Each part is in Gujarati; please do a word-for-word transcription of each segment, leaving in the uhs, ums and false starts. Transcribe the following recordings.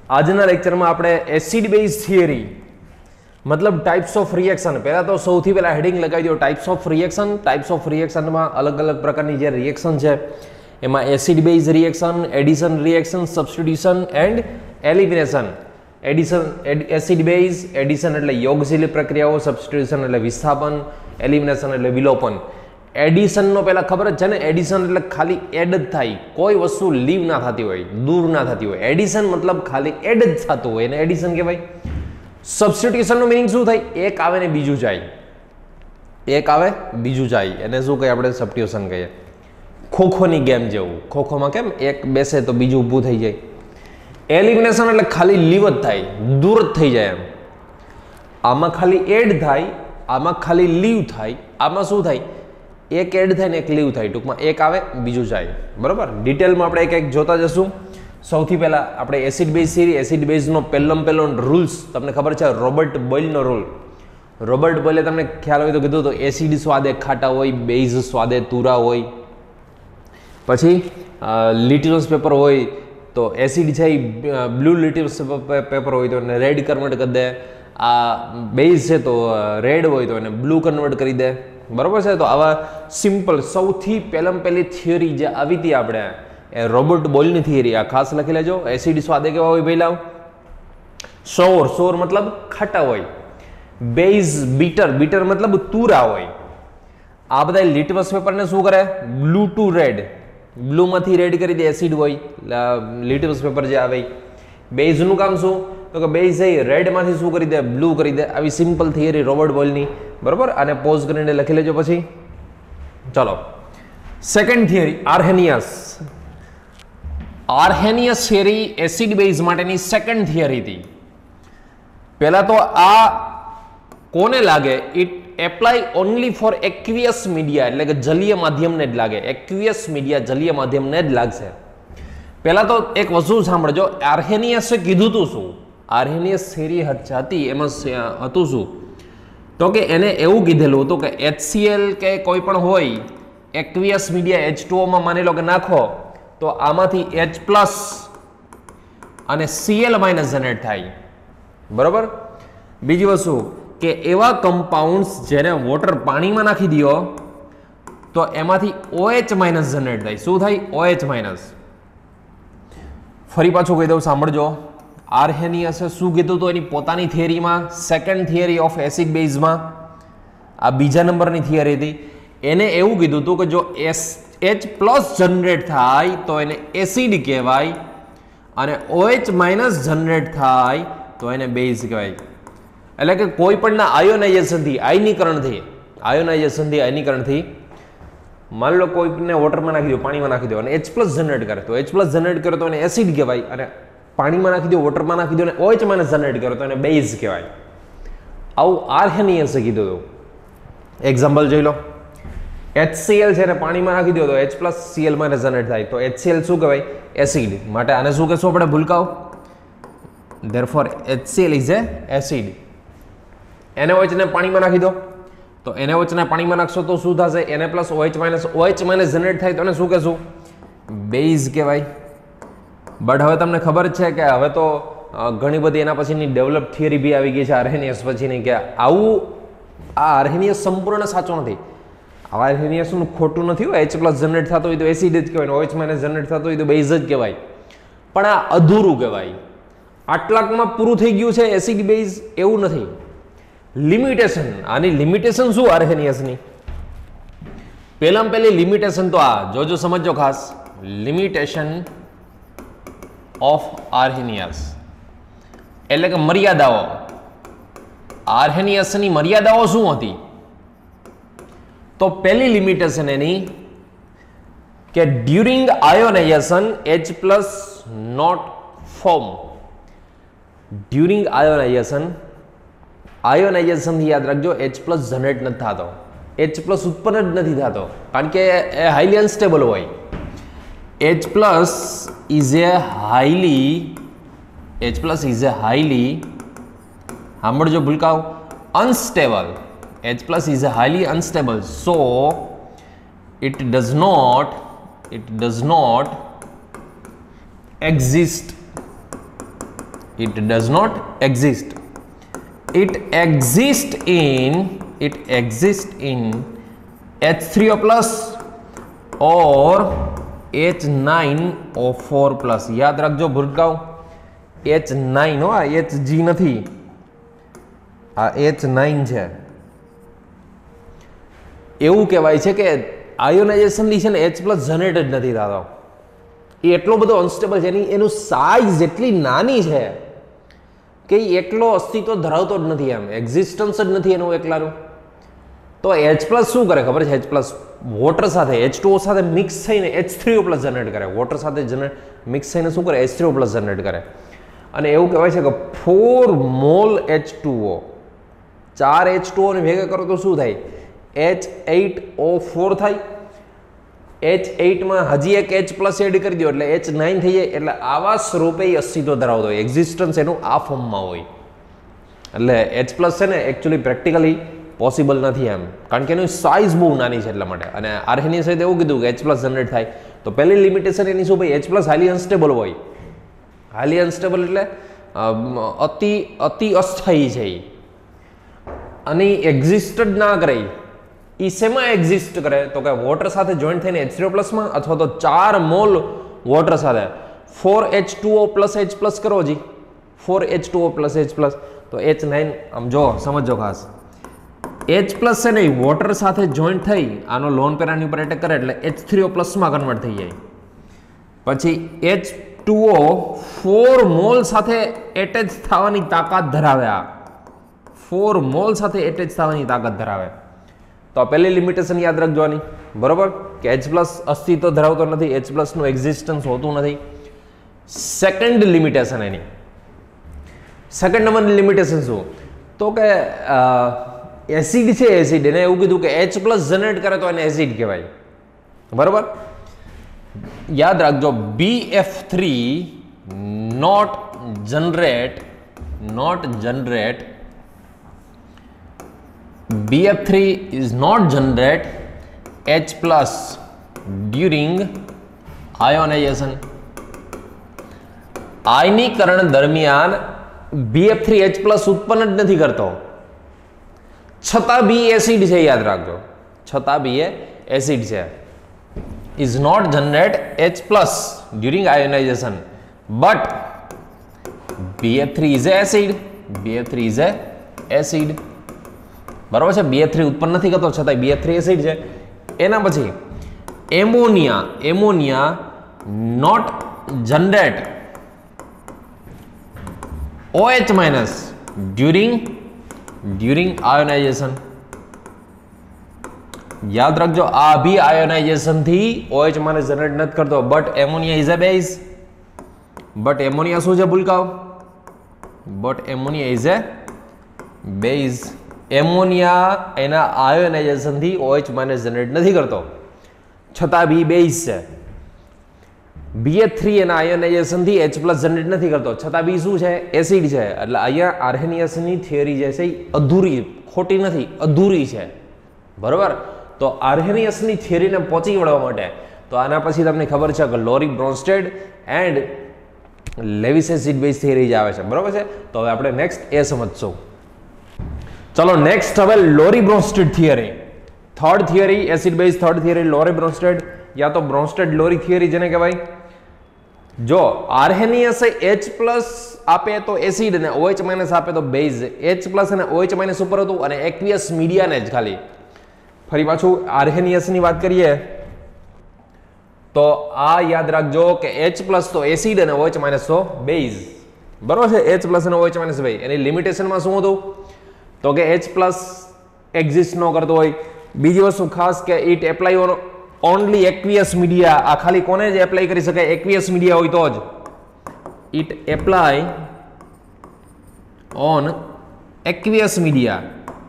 આજના લેક્ચરમાં આપણે એસિડ બેઝ થિયરી મતલબ ટાઈપ્સ ઓફ રિએક્શન, પહેલા તો સૌથી પહેલા હેડિંગ લગાવી દો types of reaction. Types of રિએક્શનમાં અલગ અલગ પ્રકારની જે રિએક્શન છે એમાં acid base reaction, addition reaction, substitution and elimination. Addition acid base, addition એટલે યોગશીલ પ્રક્રિયાઓ, સબસ્ટિટ્યુશન એટલે વિસ્થાપન, એલિમિનેશન એટલે વિલોપન. એડિશનનો પહેલા ખબર જ છે ને, એડિશન એટલે ખાલી એડ જ થાય, કોઈ વસ્તુ લીવ ના થતી હોય, દૂર ના થતી હોય. એડિશન મતલબ ખાલી એડ જ થતું હોય એને એડિશન કહેવાય. સબસ્ટિટ્યુશનનો મિનિંગ શું થાય? એક આવે ને બીજું જાય, એક આવે બીજું જાય એને શું કહીએ આપણે? સબસ્ટિટ્યુશન કહીએ. ખોખોની ગેમ જેવું, ખોખોમાં કેમ એક બેસે તો બીજું ઊભું થઈ જાય. એલિમિનેશન એટલે ખાલી લીવ જ થાય, દૂર જ થઈ જાય એમ. આમાં ખાલી એડ થાય, આમાં ખાલી લીવ થાય. આમાં શું થાય? એક એડ થાય ને એક લીવ થાય. ટૂંકમાં એક આવે બીજું જાય. બરાબર, ડિટેલમાં આપણે એક એક જોતા જશું. સૌથી પહેલા આપણે એસિડ બેઝ થિયરી, એસિડ બેઝનો પહેલાં પહેલો રૂલ્સ તમને ખબર છે, રોબર્ટ બોયલનો રૂલ. રોબર્ટ બોયલે તમને ખ્યાલ હોય તો કીધું તો એસિડ સ્વાદે ખાટા હોય, બેઝ સ્વાદે તુરા હોય. પછી લિટરસ પેપર હોય તો એસિડ છે એ બ્લુ લિટરસ પેપર હોય તો એને રેડ કન્વર્ટ કરી દે. આ બેઝ છે તો રેડ હોય તો એને બ્લુ કન્વર્ટ કરી દે. બરાબર છે. તો આવા સિમ્પલ સૌથી પહેલાં પહેલી થિયરી જે આવી હતી આપણે એ રોબર્ટ બોયલની થિયરી, આ ખાસ લખી લેજો. એસિડ સ્વાદે કેવા હોય પહેલા? સોર, સોર મતલબ ખાટા હોય. બેઝ બીટર, બીટર મતલબ તુરા હોય. આ બધા લિટમસ પેપરને શું કરે? બ્લુ ટુ રેડ, બ્લુમાંથી રેડ કરી દે. એસિડ હોય લિટમસ પેપર જે આવે. બેઝનું કામ શું? તો કે બેઝ એ રેડમાંથી શું કરી દે? બ્લુ કરી દે. આવી સિમ્પલ થિયરી રોબર્ટ બોયલની. બરાબર, આને પોઝ કરીને લખી લેજો. પછી ચલો second theory, Arrhenius. Arrhenius theory acid base માટેની સેકન્ડ થિયરી હતી. પહેલા તો આ કોને લાગે? It apply only for aqueous media, એટલે કે જલીય માધ્યમને જ લાગે. એક્વિયસ મીડિયા, જલીય માધ્યમને જ લાગશે. પહેલા તો એક વસ્તુ સાંભળજો, આર્હેનિયસે કીધું તું શું? આર્હેનિયસ થિયરી હતી એમાં હતું શું? તો કે એને એવું કીધેલું હતું કે એચસીએલ કે કોઈ પણ હોય એક્વિયસ મીડિયા એચ ટુ ઓમાં માની લો કે નાખો તો આમાંથી એચ પ્લસ અને સીએલ માઇનસ જનરેટ થાય. બરાબર. બીજી વસ્તુ કે એવા કમ્પાઉન્ડ્સ જેને વોટર પાણીમાં નાખી દો તો એમાંથી ઓએચ માઇનસ જનરેટ થાય. શું થાય? O H minus. ફરી પાછું કહી દઉં, સાંભળજો. આર્હેનિયસે શું કીધું હતું એની પોતાની થિયરીમાં, સેકન્ડ થિયરી ઓફ એસિડ બેઝમાં, આ બીજા નંબરની થિયરી હતી. એને એવું કીધું હતું કે જો એસ એચ પ્લસ જનરેટ થાય તો એને એસિડ કહેવાય અને ઓએચ માઇનસ જનરેટ થાય તો એને બેઝ કહેવાય. એટલે કે કોઈ પણના આયોનાઇઝેશનથી, આયનીકરણથી, આયોનાઇઝેશનથી આયનીકરણથી માની લો કોઈને વોટરમાં નાખી દો, પાણીમાં નાખી દો અને એચ પ્લસ જનરેટ કરે તો એચ પ્લસ જનરેટ કરે તો એને એસિડ કહેવાય. અને પાણીમાં નાખી દો, વોટરમાં નાખી દો અને ઓએચ માઇનસ જનરેટ કરો તો એને બેઝ કહેવાય. આવું આર્હેનિયસે કીધું હતું. એક્ઝામ્પલ જોઈ લો. એચસીએલ છે ને પાણીમાં નાખી દો તો H plus C L minus generate થાય તો એચસીએલ શું કહેવાય? એસિડ. માટે આને શું કહેશું આપણે? ભૂલકાઓ. Therefore H C L is a acid. N A O H ને પાણીમાં નાખી દો તો એનએઓએચ ને પાણીમાં નાખશો તો શું થશે? એને plus O H minus, O H minus generate થાય તો એને શું કહેશું? બેઝ કહેવાય. બટ હવે તમને ખબર છે કે હવે તો ઘણી બધી એના પછીની ડેવલપ થિયરી બી આવી ગઈ છે આર્હેનિયસ પછીની, કે આવું આ આર્હેનિયસ સંપૂર્ણ સાચો નથી. આવા આર્હેનિયસનું ખોટું નથી હોય. એચ પ્લસ જનરેટ થતો હોય તો એસિડ જ કહેવાય, ઓએચ માઇનસ જનરેટ થતો હોય તો બેઝ જ કહેવાય. પણ આ અધૂરું કહેવાય. આટલાકમાં પૂરું થઈ ગયું છે એસિડ બેઝ એવું નથી. લિમિટેશન, આની લિમિટેશન શું આર્હેનિયસની? પહેલામાં પહેલી લિમિટેશન તો આ જોજો, સમજો ખાસ. લિમિટેશન ઓફ આર્હેનિયસ એટલે કે મર્યાદાઓ. આર્હેનિયસની મર્યાદાઓ શું હતી? તો પહેલી લિમિટેશન એની કે during ionization H plus not form. During ionization, આયોનાઇઝેશનથી યાદ રાખજો એચ પ્લસ જનરેટ નથી થતો. એચ પ્લસ ઉત્પન્ન જ નથી થતો કારણ કે એ હાઈલી અનસ્ટેબલ હોય. H plus is a highly H plus is a highly સાંભળજો ભૂલકાઓ unstable. H plus is a highly unstable, so it does not it does not exist It does not exist. It exists in it exists in H three O plus or H nine O four plus. યાદ રાખજો ભૂલકાઓ, H nine હો, આ H G નથી, આ H nine છે. એવું કહેવાય છે કે આયોનાઇઝેશનની છે ને H પ્લસ જનરેટ જ નથી થતો. એ એટલો બધો અનસ્ટેબલ છે, એનું સાઇઝ એટલી નાની છે કે એકલો અસ્તિત્વ ધરાવતો જ નથી, એમ એક્ઝિસ્ટન્સ જ નથી એનું એકલાનું. તો H પ્લસ શું કરે ખબર છે? H પ્લસ વોટર સાથે H two O સાથે મિક્સ થઈને H three O plus generate કરે. વોટર સાથે જનરેટ મિક્સ થઈને શું કરે? H three O plus generate કરે. અને એવું કહેવાય છે કે four mole H two O, ચાર H two O ને ભેગા કરો તો શું થાય? H eight O four થાય. H eight માં હજી એક H પ્લસ એડ કરી દો એટલે H nine થઈ જાય. એટલે આવા સ્વરૂપે અસ્તિત્વ ધરાવતો હોય, એક્ઝિસ્ટન્સ એનું આ ફોર્મમાં હોય. એટલે H પ્લસ છે ને એકચ્યુઅલી પ્રેક્ટિકલી પોસિબલ નથી એમ, કારણ કે એની સાઇઝ બહુ નાની છે એટલા માટે. અને આર્હેની સાથે એવું કીધું કે H પ્લસ જનરેટ થાય તો પહેલી લિમિટેશન એની શું ભાઈ? H પ્લસ હાઈલી અનસ્ટેબલ હોય. હાઈલી અનસ્ટેબલ એટલે અતિ અતિ અસ્થાયી છે એ, અને એક્ઝિસ્ટ જ ના કરે. એ શેમાં એક્ઝિસ્ટ કરે તો કે વોટર સાથે જોઈન્ટ થઈને H three O પ્લસમાં, અથવા તો ચાર મોલ વોટર સાથે four H two O plus H plus કરો જી, four H two O plus H plus, તો H nine આમ જો સમજો ખાસ. H પ્લસ છે ને વોટર સાથે જોઈન્ટ થઈ આનો લોન પેરાની ઉપર એટેક કરે એટલે H three O પ્લસમાં કન્વર્ટ થઈ જાય. પછી H two O four mole સાથે એટેચ થવાની તાકાત ધરાવે. આ ફોર મોલ સાથે એટેચ થવાની તાકાત ધરાવે. તો પહેલી લિમિટેશન યાદ રાખવાની, બરોબર, કે H પ્લસ અસ્તિત્વ ધરાવતો નથી, H પ્લસ નું એક્ઝિસ્ટન્સ હોતું નથી. સેકન્ડ લિમિટેશન એની, સેકન્ડ નંબરની લિમિટેશન શું? તો કે એસિડ છે, એસિડ એને એવું કીધું કે H પ્લસ જનરેટ કરે તો એને એસિડ કહેવાય. બરોબર, યાદ રાખજો B F three not generate not generate B F three is not generate H plus during ionization. આયનીકરણ દરમિયાન B F three H plus ઉત્પન્ન જ નથી કરતો, છતાં બી એસિડ છે. યાદ રાખજો, છતાં બી એ એસિડ છે. is not generate H plus during ionization but B F three is a acid. B F three is a acid. બરાબર છે, B F three ઉત્પન્ન નથી કરતો છતાં B F three એસિડ છે. એના પછી ammonia ammonia not generate OH minus during during ionization. યાદ રાખજો આ બી આયોનાઇઝેશન થી OH માઇનસ જનરેટ નથી કરતો, but ammonia is a base. But ammonia શું છે ભૂલકાઓ? But ammonia is a base. Ammonia એના આયોનાઇઝેશન થી OH માઇનસ જનરેટ નથી કરતો, છતાં બી બેઝ છે. B F three એના આયોનાઇઝેશન થી H પ્લસ જનરેટ નથી કરતો, છતાં બી શું છે? એસિડ છે. એટલે અહીંયા આર્હેનિયસની થિયરી જે છે એ અધૂરી, ખોટી નથી, અધૂરી છે. બરોબર, તો આર્હેનિયસની થિયરીને પહોંચી વળવા માટે તો આના પછી તમને ખબર છે કે Lowry Bronsted and Lewis acid base theory જ આવે છે. બરોબર છે, તો હવે આપણે નેક્સ્ટ એ સમજશું. ચલો નેક્સ્ટ હવે Lowry Bronsted theory, third theory, acid base third theory Lowry Bronsted, યા તો બ્રોન્સ્ટેડ લોરી થિયરી જેને કહેવાય. જો આર્હેનિયસ H પ્લસ આપે તો એસિડ અને OH માઇનસ આપે તો બેઝ. H પ્લસ અને OH માઇનસ ઉપર હતું અને એક્વિયસ મીડિયાને જ ખાલી. ફરી પાછું આર્હેનિયસની વાત કરીએ તો આ યાદ રાખજો કે H પ્લસ તો એસિડ અને OH માઇનસ તો બેઝ. બરોબર છે, H પ્લસ અને OH માઇનસ બેઝ. એની લિમિટેશનમાં શું હતું તો કે H પ્લસ એક્ઝિસ્ટ ન કરતો હોય. બીજી વસ્તુ ખાસ કે it apply on only aqueous media. આ ખાલી કોને જ એપ્લાય કરી શકાય? એક્વિયસ મીડિયા હોય તો જ. It apply on aqueous media,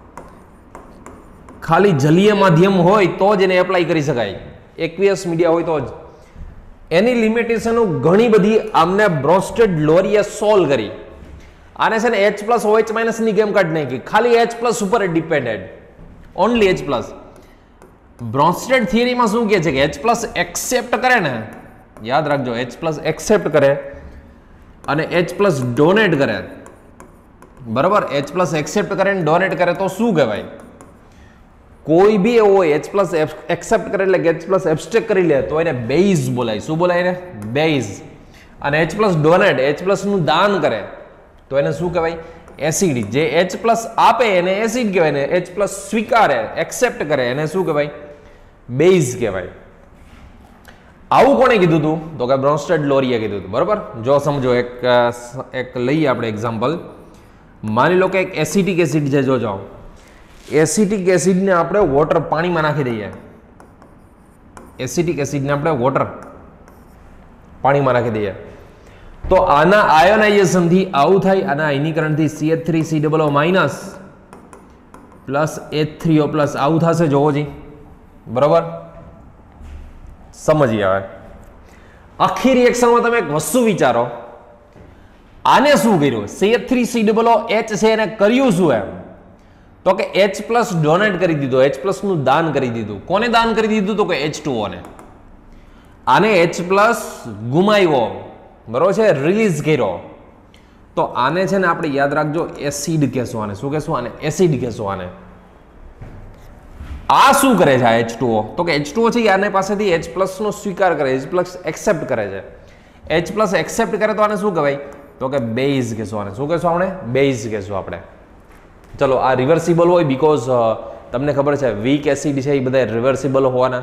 ખાલી જલીય માધ્યમ હોય તો જ એને એપ્લાય કરી શકાય, એક્વિયસ મીડિયા હોય તો જ. એની લિમિટેશનો ઘણી બધી આમને બ્રોન્સ્ટેડ લોરીએ સોલ્વ કરી. આને છે ને H પ્લસ OH માઇનસ ની ગેમ કાઢી નાખી, ખાલી H પ્લસ ઉપર depended, only H plus. Bronsted થિયરીમાં શું કહે છે કે H પ્લસ એક્સેપ્ટ કરે ને, યાદ રાખજો H પ્લસ એક્સેપ્ટ કરે અને H પ્લસ ડોનેટ કરે, બરાબર, H પ્લસ એક્સેપ્ટ કરે ને ડોનેટ કરે તો શું કહેવાય? કોઈ બી એવો હોય H પ્લસ એક્સેપ્ટ કરે એટલે H પ્લસ એબ્સ્ટ્રેક્ટ કરી લે તો એને બેઝ બોલાય. શું બોલાય એને? બેઝ. અને H plus donate, H plus નું દાન કરે તો એને શું કહેવાય? એસિડ. જે H પ્લસ આપે એને એસિડ કહેવાય ને H પ્લસ સ્વીકારે, એક્સેપ્ટ કરે એને શું કહેવાય? બેઝ કહેવાય. આવું કોણે કીધું હતું? તો કે બ્રોન્સ્ટેડ લોરીએ કીધું હતું. બરાબર, જો સમજો એક એક લઈએ આપણે એક્ઝામ્પલ. માની લો કે એક એસિટિક એસિડ છે. જોજો, એસિટિક એસિડને આપણે વોટર પાણીમાં નાખી દઈએ. એસિટિક એસિડને આપણે વોટર પાણીમાં નાખી દઈએ તો આના આયોનાઇઝેશનથી આવું થાય. આના આયનીકરણથી C H three C double O minus plus H three O plus આવું થશે. જોવો જી, બરાબર, સમજી આવે. આખી રિએક્શનમાં તમે એક વસ્તુ વિચારો, આને શું કર્યું? C H three C double O H છે એને કર્યું શું એમ? તો કે H પ્લસ ડોનેટ કરી દીધો, H પ્લસ નું દાન કરી દીધું. કોને દાન કરી દીધું? તો કે એચ ટુ ઓ ને. આને H પ્લસ ગુમાવ્યો, બરોબર છે, રિલીઝ કર્યો. તો આને છે ને આપણે યાદ રાખજો એસિડ કહેશું. આને શું કહેશું? આને એસિડ કહેશું. આને આ શું કરે છે? આ એચ ટુ ઓ, તો કે એચ ટુ ઓ છે આને પાસેથી H પ્લસ નો સ્વીકાર કરે, H પ્લસ એક્સેપ્ટ કરે છે. H પ્લસ એક્સેપ્ટ કરે તો આને શું કહેવાય? તો કે બેઝ કહેશું. આને શું કહેશું આપણે? બેઝ કહેશું આપણે. ચલો, આ રિવર્સિબલ હોય બીકોઝ તમને ખબર છે વીક એસિડ છે એ બધા રિવર્સિબલ હોવાના.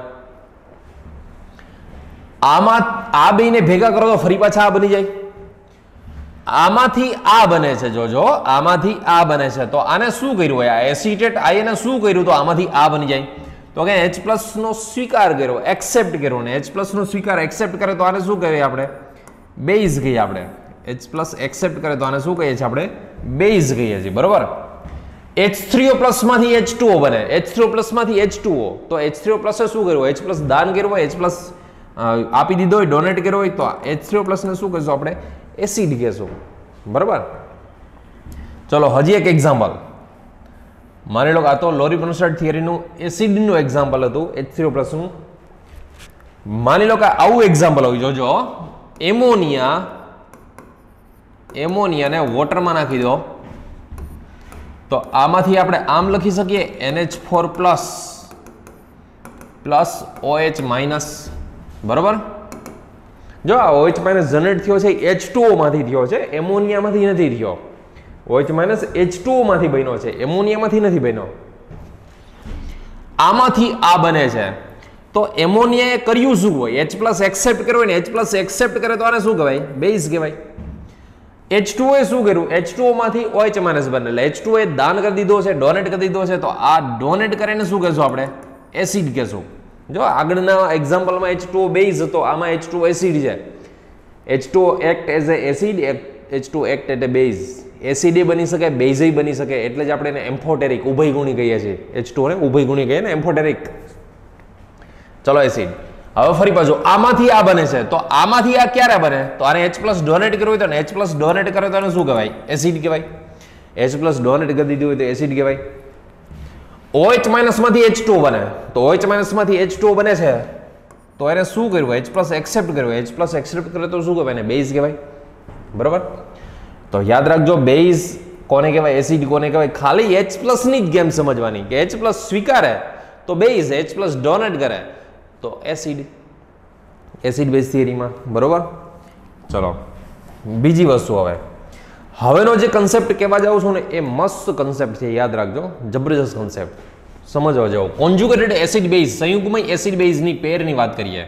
આમાં આ બેને ભેગા કરો તો ફરી પાછા આ બની જાય. આમાંથી આ બને છે. જોજો, આમાંથી આ બને છે તો આને શું કર્યું હોય? આ એસિટેટ આયને શું કર્યું? તો આમાંથી આ બની જાય. તો કે H પ્લસ નો સ્વીકાર કર્યો, એક્સેપ્ટ કર્યો ને H પ્લસ નો સ્વીકાર એક્સેપ્ટ કરે તો આને શું કહેવાય? આપણે બેઝ કહીએ. આપણે H પ્લસ એક્સેપ્ટ કરે તો આને શું કહીએ છીએ? આપણે બેઝ કહીએ છીએ. બરોબર. એચ થ્રી ઓ પ્લસ માંથી એચ ટુ ઓ બને. એચ થ્રી ઓ પ્લસ માંથી એચ ટુ ઓ. તો એચ થ્રી ઓ પ્લસ શું કર્યું? H પ્લસ દાન કર્યું હોય, H પ્લસ આપી દીધો હોય, ડોનેટ કર્યો હોય તો એચ થ્રી ઓ પ્લસ ને શું કહીશું આપણે? એસિડ કહેશું. બરાબર. ચલો હજી એક એક્ઝામ્પલ. માની લો કે આ તો લોરી બ્રોન્સ્ટેડ થિયરીનું એસિડનું એક્ઝામ્પલ હતું એચ થ્રી ઓ પ્લસ નું. માની લો કે આવું એક્ઝામ્પલ હોય. જોજો, એમોનિયા એમોનિયાને વોટરમાં નાખી દો તો આમાંથી આપણે આમ લખી શકીએ N H four plus plus OH minus. બરોબર. જો આ OH માઇનસ જનરેટ થયો છે એચ ટુ ઓ માંથી થયો છે, એમોનિયામાંથી નથી થયો. OH minus H two O માંથી બન્યો છે, એમોનિયામાંથી નથી બન્યો. આમાંથી આ બને છે તો એમોનિયાએ કર્યું શું હોય? H પ્લસ એક્સેપ્ટ કર્યો હોય ને H પ્લસ એક્સેપ્ટ કરે તો આને શું કહેવાય? બેઝ કહેવાય. એચ ટુ ઓ એ શું કર્યું? એચ ટુ ઓ માંથી OH માઇનસ બને એટલે એચ ટુ ઓ એ દાન કરી દીધો છે, ડોનેટ કરી દીધો છે તો આ ડોનેટ કરીને શું કહેશું આપણે? એસિડ કહેશું. જો આગળના એક્ઝામ્પલમાં એચ ટુ ઓ બેઝ હતો, આમાં એચ ટુ ઓ એસિડ છે. H two O act as a acid, H two O act at a base. Acid બની શકે, બેઝ બની શકે, એટલે જ આપણે એને એમ્ફોટેરિક ઉભયગુણી કહીએ છીએ. એચ ટુ ઓ ને ઉભયગુણી કહીએ ને, એમ્ફોટેરિક. ચલો એસિડ. હવે ફરી પાછું આમાંથી આ બને છે તો આમાંથી આ ક્યારે બને? તો આને H પ્લસ ડોનેટ કર્યું હોય તો H પ્લસ ડોનેટ કરે તો એને શું કહેવાય? એસિડ કહેવાય. H પ્લસ ડોનેટ કરી દીધું હોય તો એસિડ કહેવાય. OH માઇનસ માંથી એચ ટુ ઓ બને તો OH માઇનસ માંથી એચ ટુ ઓ બને છે તો એને શું કર્યું? H પ્લસ એક્સેપ્ટ કર્યું. H પ્લસ એક્સેપ્ટ કરે તો શું કહેવાય? એને બેઝ કહેવાય. બરોબર. તો યાદ રાખજો, બેઝ કોને કહેવાય? એસિડ કોને કહેવાય? ખાલી H પ્લસ ની જ ગેમ સમજવાની કે H પ્લસ સ્વીકારે તો બેઝ, H પ્લસ ડોનેટ કરે તો એસિડ. Acid base થિયરીમાં. બરોબર. ચલો બીજી વસ્તુ. હવે હવેનો જે કન્સેપ્ટ કહેવા જાઉં છું ને એ મસ્ત કન્સેપ્ટ છે, યાદ રાખજો, જબરજસ્ત કન્સેપ્ટ, સમજવા જાઓ. કોન્જુગેટેડ એસિડ બેઝ, સંયુગ્મય એસિડ બેઝની પેરની વાત કરીએ.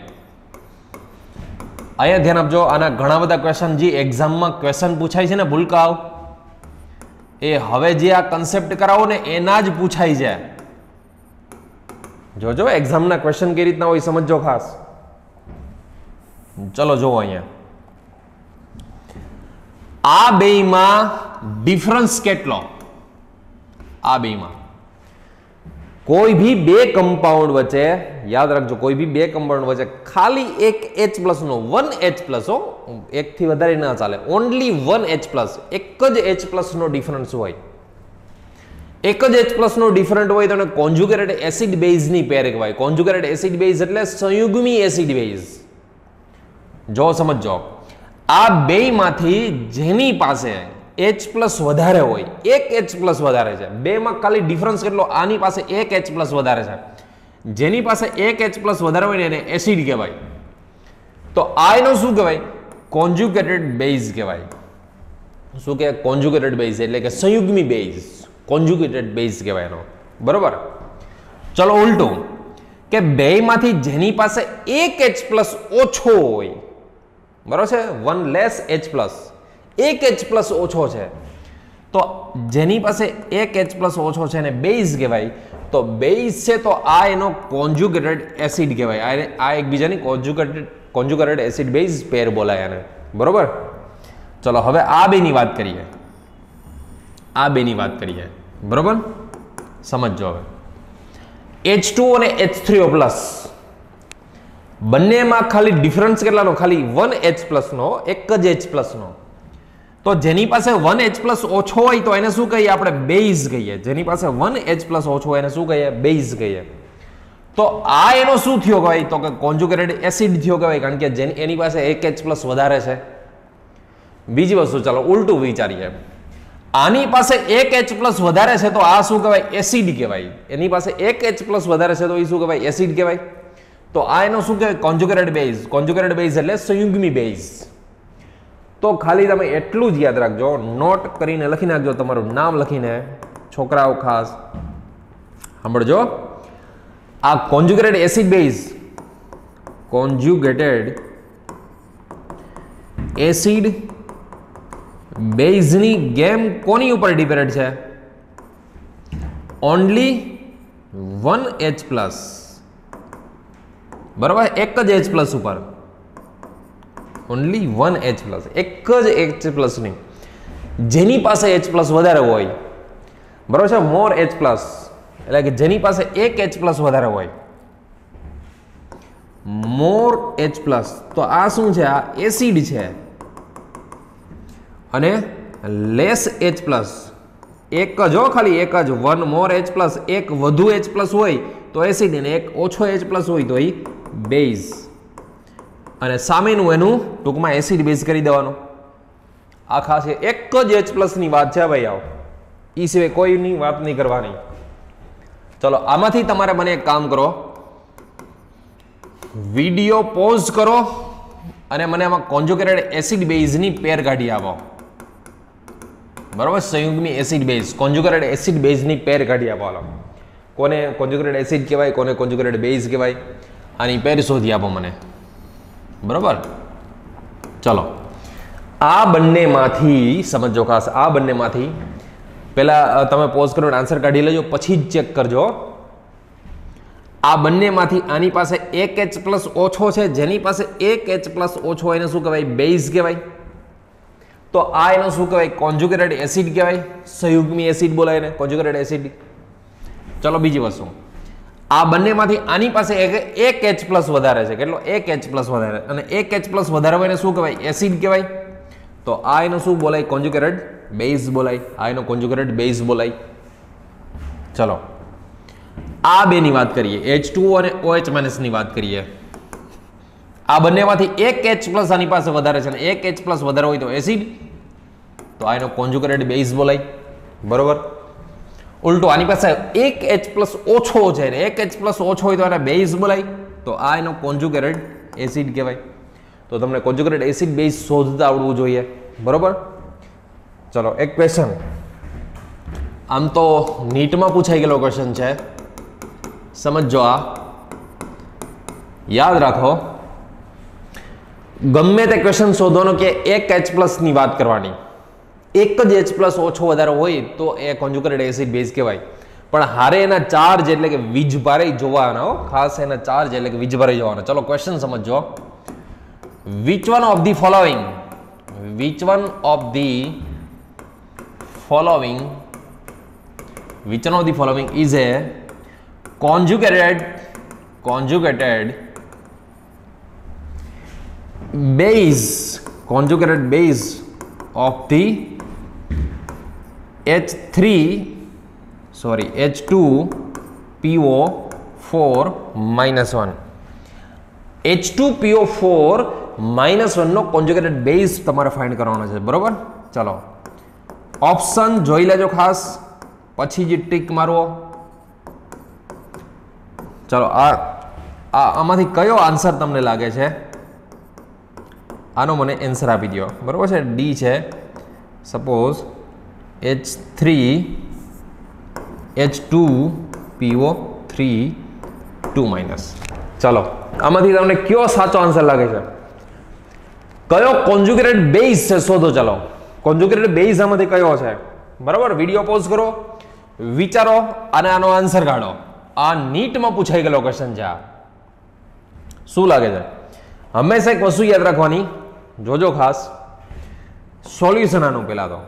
અહીંયા ધ્યાન આપજો, આના ઘણા બધા ક્વેશ્ચન જે એક્ઝામમાં ક્વેશ્ચન પૂછાય છે ને ભૂલકાઓ, એ હવે જે આ કન્સેપ્ટ કરાવો ને એના જ પૂછાય છે. જોજો એક્ઝામના ક્વેશ્ચન કઈ રીતના હોય સમજજો ખાસ. ચલો જોવો અહીંયા આ બેમાં ડિફરન્સ કેટલો? આ બેમાં કોઈ ભી બે કમ્પાઉન્ડ વચ્ચે, યાદ રાખજો, કોઈ ભી બે કમ્પાઉન્ડ વચ્ચે ખાલી એક H પ્લસ નો, વન H પ્લસ હો, એક થી વધારે ના ચાલે, ઓનલી વન H પ્લસ, એક જ H પ્લસ નો ડિફરન્સ હોય, એક જ H પ્લસ નો ડિફરન્ટ હોય તો એને કોન્જુગેટેડ એસિડ બેઝ ની પેર કહેવાય. કોન્જુગેટેડ એસિડ બેઝ એટલે સંયુગ્મી એસિડ બેઝ. જો સમજો, આ બેયમાંથી જેની પાસે H પ્લસ વધારે હોય, એક H પ્લસ વધારે છે, બેમાં ખાલી ડિફરન્સ કેટલો, આની પાસે એક H પ્લસ વધારે છે, જેની પાસે એક H પ્લસ વધારે હોય ને એને એસિડ કહેવાય. તો આ એનો શું કહેવાય? કોન્જ્યુગેટેડ બેઝ કહેવાય. શું કે કોન્જ્યુગેટેડ બેઝ એટલે કે સંયુગ્મી બેઝ, કોન્જ્યુગેટેડ બેઝ કહેવાય એનો. બરોબર. ચલો ઉલટું કે બેયમાંથી જેની પાસે એક H પ્લસ ઓછો હોય, બરોબર છે, વન લેસ H પ્લસ, એક H પ્લસ ઓછો છે, તો જેની પાસે એક H પ્લસ ઓછો છે એને બેઝ કહેવાય. તો બેઝ છે તો આ એનો કોન્જ્યુગેટેડ એસિડ કહેવાય. આ એકબીજાની conjugated conjugated acid base pair બોલાય આને. બરોબર. ચલો હવે આ બેની વાત કરીએ. આ બેની વાત કરીએ. બરોબર. સમજો હવે H ટુ અને H થ્રી O પ્લસ બંનેમાં ખાલી ડિફરન્સ કેટલાનો? ખાલી વન H પ્લસ નો, એક જ H પ્લસ નો. તો જેની પાસે વન H પ્લસ ઓછો હોય તો એને શું કહીએ આપણે? બેઝ કહીએ. જેની પાસે વન H પ્લસ ઓછો હોય એને શું કહીએ? બેઝ કહીએ. તો આ એનો શું થયો કહેવાય? તો કે કોન્જ્યુગેટેડ એસિડ થયો કહેવાય, કારણ કે જેની એની પાસે એક H પ્લસ વધારે છે. બીજી વસ્તુ ચાલો ઉલટું વિચારીએ. આની પાસે એક H પ્લસ વધારે છે તો આ શું કહેવાય? એસિડ કહેવાય. એની પાસે એક H પ્લસ વધારે છે તો એ શું કહેવાય? એસિડ કહેવાય. તો આ એનો શું કહેવાય? Conjugated base. કોન્જ્યુગેટેડ બેઝ એટલે સંયુગ્મી બેઝ. તો ખાલી તમે એટલું જ યાદ રાખજો, નોટ કરીને લખી નાખજો, તમારું નામ લખીને. છોકરાઓ ખાસ સાંભળજો, આ conjugated acid base, conjugated acid બેઝની ગેમ કોની ઉપર ડિપેન્ડ છે? Only one H plus. બરાબર, એક જ H પ્લસ ઉપર. ઓનલી વન H પ્લસ, એક જ H પ્લસ ની. જેની પાસે H પ્લસ વધારે હોય, બરોબર છે, મોર H પ્લસ એટલે કે જેની પાસે એક H પ્લસ વધારે હોય, મોર H પ્લસ. તો આ શું છે? આ એસિડ છે. અને લેસ H પ્લસ, એક જ હો, ખાલી એક જ, વન મોર H પ્લસ, એક વધુ H પ્લસ હોય તો એસિડ, અને એક ઓછો H પ્લસ હોય તો એ બેઝ. અને સામેનું એનું ટૂંકમાં એસિડ બેઝ કરી દેવાનું. આ ખાસ એક જ H પ્લસ ની વાત છે ભાઈ. આવો એ સિવાય કોઈની વાત નહીં કરવાની. ચલો આમાંથી તમારે મને એક કામ કરો, વિડીયો પોઝ કરો અને મને આમાં કોન્જ્યુગેટેડ એસિડ બેઝની પેર કાઢી આપો. બરોબર, સંયુગ્મી એસિડ બેઝ, કોન્જ્યુગેટેડ એસિડ બેઝની પેર કાઢી આપો. હાલો, કોને કોન્જ્યુગેટેડ એસિડ કહેવાય, કોને કોન્જ્યુગેટેડ બેઝ કહેવાય, આની પેર શોધી આપો મને. બરોબર. ચલો આ બંનેમાંથી સમજો ખાસ, આ બંનેમાંથી પહેલા તમે પોઝ કરો, આન્સર કાઢી લેજો, પછી જ ચેક કરજો. આ બંનેમાંથી આની પાસે એક H પ્લસ ઓછો છે, જેની પાસે એક H પ્લસ ઓછો એને શું કહેવાય? બેઝ કહેવાય. તો આ એનો શું કહેવાય? કોન્જ્યુગેટેડ એસિડ કહેવાય. સંયુગ્મી એસિડ બોલાય એને, કોન્જ્યુગેટેડ એસિડ. ચલો બીજી વસ્તુ, આ બંનેમાંથી આની પાસે એક H પ્લસ વધારે છે. કેટલો? એક H પ્લસ વધારે. અને એક H પ્લસ વધારે હોય એને શું કહેવાય? એસિડ કહેવાય. તો આ એનો શું બોલાય? કોન્જ્યુગેટેડ બેઝ બોલાય. આ એનો કોન્જ્યુગેટેડ બેઝ બોલાય. ચલો આ બેની વાત કરીએ, H ટુ અને OH માઇનસ ની વાત કરીએ. આ બંનેમાંથી એક H પ્લસ આની પાસે વધારે છે અને એક H પ્લસ વધારે હોય તો એસિડ. તો આ એનો કોન્જ્યુગેટેડ બેઝ બોલાય. બરોબર. ઉલટું આની પાસે એક H પ્લસ ઓછો છે ને એક H પ્લસ ઓછો હોય તો એને બેઝ બોલાય. તો આ એનો કોન્જ્યુગેટેડ એસિડ કહેવાય. તો તમને કોન્જ્યુગેટેડ એસિડ બેઝ શોધતા આવડવું જોઈએ. બરોબર. ચલો એક ક્વેશ્ચન, આમ તો નીટમાં પૂછાઈ ગયેલો ક્વેશ્ચન છે, સમજો. આ યાદ રાખો, ગમે તે ક્વેશ્ચન શોધવાનો કે એક H પ્લસ ની વાત કરવાની, એક જ H પ્લસ ઓછો વધારે હોય તો એ કોન્જ્યુગેટેડ એસિડ બેઝ કહેવાય. પણ હારે એના ચાર્જ એટલે કે વીજભારે જોવાના, ખાસ એના ચાર્જ એટલે કે વીજભારે જોવાના. ચલો ક્વેશ્ચન સમજો. Which one of the following which one of the following which one of the following is a conjugated conjugated base conjugated base of the H three sorry H two P O four minus one. H two P O four minus one નો કોન્જ્યુગેટેડ બેઝ તમારે ફાઇન્ડ કરવાનો છે, બરોબર? ચલો ઓપ્શન જોઈ લેજો ખાસ, પછી જ ટીક મારવો. ચલો આ આમાંથી કયો આન્સર તમને લાગે છે? આનો મને આન્સર આપી દો, બરોબર છે? ડી છે. Suppose H three H two PO three two minus. ચલો આમાંથી તમને કયો સાચો આન્સર લાગે છે? કયો કોન્જ્યુગેટેડ બેઝ છે શોધો. ચલો કોન્જ્યુગેટેડ બેઝ આમાંથી કયો છે? બરાબર, વિડીયો પોઝ કરો, વિચારો અને આનો આન્સર કાઢો. આ નીટમાં પૂછાઈ ગયેલો ક્વેશ્ચન છે. આ શું લાગે છે? હંમેશા એક વસ્તુ યાદ રાખવાની, જોજો ખાસ, સોલ્યુશન આનું પહેલા તો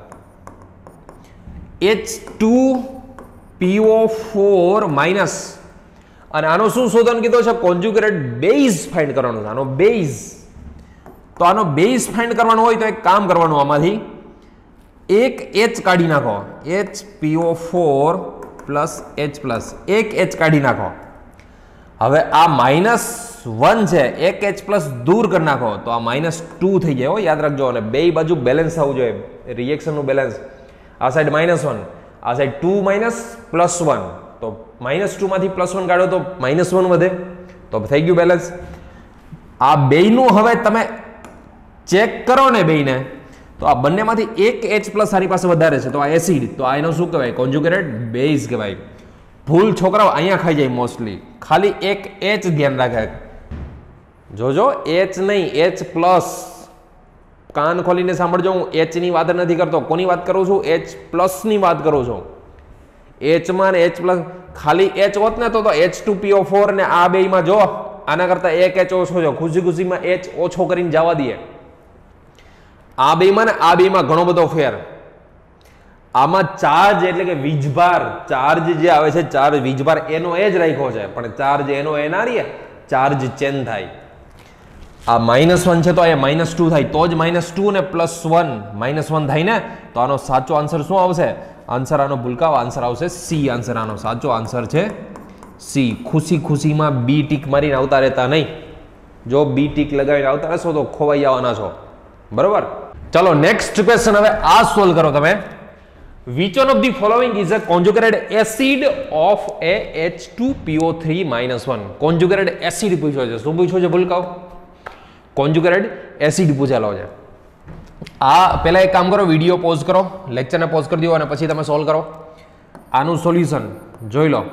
H two PO four minus, અને આનો શું શોધવાનું કીધો છે? કોન્જ્યુગેટેડ બેઝ ફાઇન્ડ કરવાનો છે, આનો બેઝ. તો આનો બેઝ ફાઇન્ડ કરવાનો હોય તો એક કામ કરવાનું, આમાંથી એક એચ કાઢી નાખો, H PO four plus H plus, એક એચ કાઢી નાખો. હવે આ માઇનસ વન છે, એક એચ પ્લસ દૂર કરી નાખો તો આ માઇનસ ટુ થઈ જાય. હો યાદ રાખજો, અને બે બાજુ બેલેન્સ આવવું જોઈએ, રિએક્શનનું બેલેન્સ. આ સાઈડ માઇનસ વન, આ side two minus plus one, તો માઇનસ ટુ માંથી પ્લસ વન કાઢો તો માઇનસ વન વધે, તો થઈ ગયું બેલેન્સ. આ બેયનું હવે તમે ચેક કરો ને બેયને, તો આ બંનેમાંથી એક એચ પ્લસ આની પાસે વધારે છે, તો આ એસિડ, તો આ એનો શું કહેવાય? કોન્જ્યુગેટેડ બેઝ કહેવાય. ભૂલ છોકરાઓ અહીંયા ખાઈ જાય મોસ્ટલી, ખાલી એક એચ ધ્યાન રાખે. જોજો એચ નહીં, એચ પ્લસ. કાન ખોલીને સાંભળજો, હું એચ ની વાત નથી કરતો. કોની વાત કરું છું? એચ પ્લસ ની વાત કરું છું. એચમાં ને એચ પ્લસ, ખાલી એચ હોત ને તો એચ ટુ પીઓ ફોર ને આ બેયમાં જો આના કરતા એક એચ ઓછો છે, ખુશી ખુશીમાં એચ ઓછો કરીને જવા દઈએ. આ બેમાં ને આ બેમાં ઘણો બધો ફેર. આમાં ચાર્જ એટલે કે વીજભાર, ચાર્જ જે આવે છે, ચાર્જ વીજભાર એનો એ જ રાખ્યો છે, પણ ચાર્જ એનો એ ના રહીએ, ચાર્જ ચેન્જ થાય. આ માઇનસ વન છે તો એ માઇનસ ટુ થાય, તો જ માઇનસ ટુ ને પ્લસ વન માઇનસ વન થાય ને. તો આનો સાચો આન્સર શું આવશે? આન્સર આનો ભૂલકાઓ આન્સર આવશે સી. આન્સર આનો સાચો આન્સર છે સી. ખુશી ખુશીમાં બી ટીક મારીને આવતા રહેતા નહીં. જો બી ટીક લગાવીને આવતા રહેશો તો ખોવાઈ જવાના છો, બરોબર? ચલો નેક્સ્ટ ક્વેશ્ચન હવે આ સોલ્વ કરો તમે. Which one of the following is a conjugated acid of a H two P O three minus one? Conjugated acid પૂછ્યો છે. શું પૂછ્યો છે ભૂલકાઓ? કોન્જ્યુગેટેડ એસિડ પૂછેલો છે. આ પહેલા એક કામ કરો, વિડીયો પોઝ કરો, લેક્ચરને પોઝ કરી દો અને પછી તમે સોલ્વ કરો. આનું સોલ્યુશન જોઈ લો.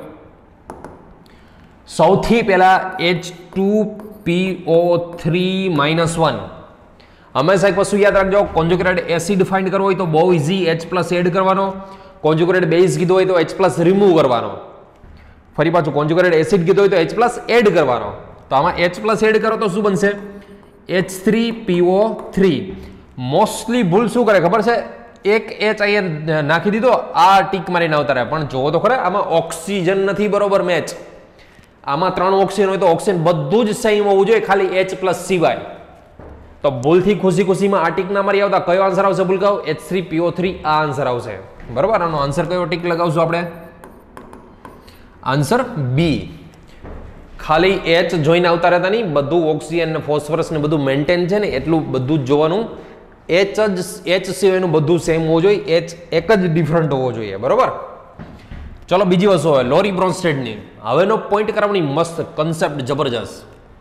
સૌથી પહેલા H two P O three minus one. હંમેશા એક વસ્તુ યાદ રાખજો, કોન્જ્યુગેટેડ એસિડ ફાઇન્ડ કરવો હોય તો બહુ ઇઝી, એચ પ્લસ એડ કરવાનો. કોન્જ્યુગેટેડ બેઝ કીધો હોય તો એચ પ્લસ રિમૂવ કરવાનો. ફરી પાછું કોન્જ્યુગેટેડ એસિડ કીધો હોય તો એચ પ્લસ એડ કરવાનો. તો આમાં એચ પ્લસ એડ કરો તો શું બનશે? H three P O three. Mostly ભૂલ શું કરે ખબર છે? એક એચ અહીંયા નાખી દીધો, આ ટીક મારીને આવતા રહે. પણ જોવો તો ખરા, આમાં ઓક્સિજન નથી બરોબર મેચ. આમાં ત્રણ ઓક્સિજન હોય તો ઓક્સિજન બધું જ સેમ હોવું જોઈએ, ખાલી એચ પ્લસ સિવાય. તો ભૂલથી ખુશી ખુશીમાં આ ટીક ના મારી આવતા કયો આન્સર આવશે ભૂલકાઓ? H three P O three આ આન્સર આવશે, બરોબર? આનો આન્સર કયો ટીક લગાવશું આપણે? Answer B. ખાલી એચ જોઈને આવતા રહેતા નહીં, બધું ઓક્સિજન ને ફોસ્ફરસ ને બધું મેન્ટેન છે ને એટલું બધું જ જોવાનું. એચ જ એચ સિવાયનું બધું સેમ હોવું જોઈએ, એચ એક જ ડિફરન્ટ હોવો જોઈએ, બરોબર? ચલો બીજી વસ્તુ હવે લોરી બ્રોન્સ્ટેડની. હવેનો પોઈન્ટ કરવાની મસ્ત કન્સેપ્ટ જબરજસ્ત.